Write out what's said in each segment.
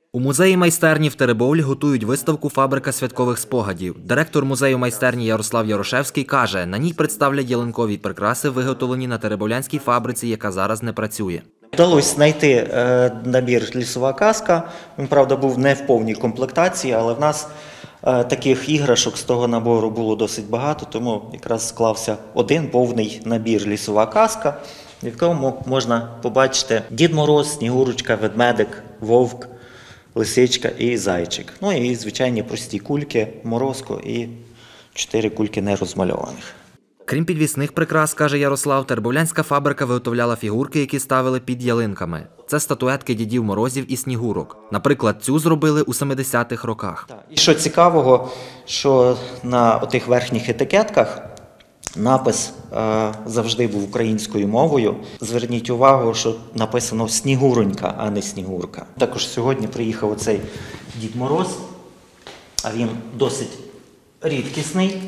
У музеї майстерні в Теребовлі готують виставку «Фабрика святкових спогадів». Директор музею майстерні Ярослав Ярошевський каже, на ній представлять ялинкові прикраси, виготовлені на теребовлянській фабриці, яка зараз не працює. Вдалося знайти набір «Лісова казка». Він, правда, був не в повній комплектації, але в нас таких іграшок з того набору було досить багато, тому якраз склався один повний набір «Лісова казка», в якому можна побачити Дід Мороз, Снігурочка, ведмедик, вовк, лисичка і зайчик. Ну і звичайні прості кульки, морозко і 4 кульки нерозмальованих. Крім підвісних прикрас, каже Ярослав, теребовлянська фабрика виготовляла фігурки, які ставили під ялинками. Це статуетки Дідів Морозів і Снігурок. Наприклад, цю зробили у 70-х роках. І що цікавого, що на тих верхніх етикетках напис завжди був українською мовою. Зверніть увагу, що написано «Снігуронька», а не «Снігурка». Також сьогодні приїхав оцей Дід Мороз, а він досить рідкісний.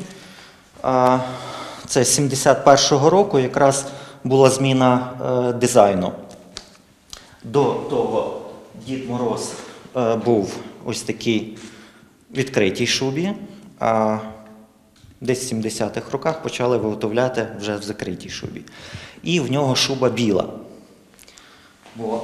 Це з 71-го року якраз була зміна дизайну. До того Дід Мороз був ось такий відкритій шубі, а десь в 70-х роках почали виготовляти вже в закритій шубі. І в нього шуба біла. Бо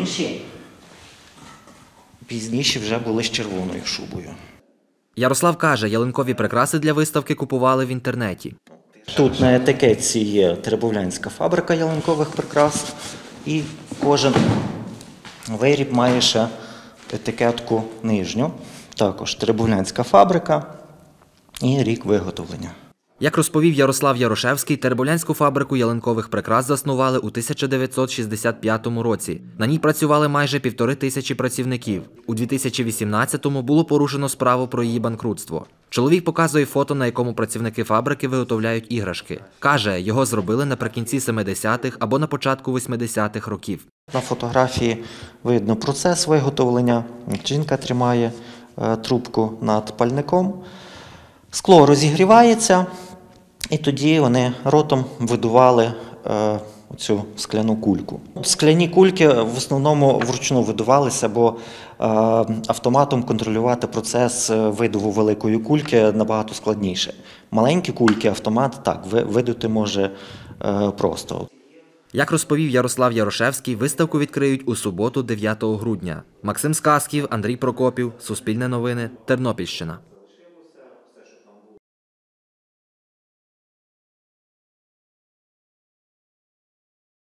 пізніші вже були з червоною шубою. Ярослав каже, ялинкові прикраси для виставки купували в інтернеті. Тут на етикетці є теребовлянська фабрика ялинкових прикрас, і кожен виріб має ще етикетку нижню. Також теребовлянська фабрика і рік виготовлення. Як розповів Ярослав Ярошевський, теребовлянську фабрику ялинкових прикрас заснували у 1965 році. На ній працювали майже 1500 працівників. У 2018-му було порушено справу про її банкрутство. Чоловік показує фото, на якому працівники фабрики виготовляють іграшки. Каже, його зробили наприкінці 70-х або на початку 80-х років. На фотографії видно процес виготовлення. Жінка тримає трубку над пальником. Скло розігрівається, і тоді вони ротом видували цю скляну кульку. Скляні кульки в основному вручну видувалися, бо автоматом контролювати процес видуву великої кульки набагато складніше. Маленькі кульки автомат так видути може просто. Як розповів Ярослав Ярошевський, виставку відкриють у суботу, 9 грудня. Максим Сказків, Андрій Прокопів, Суспільне новини, Тернопільщина.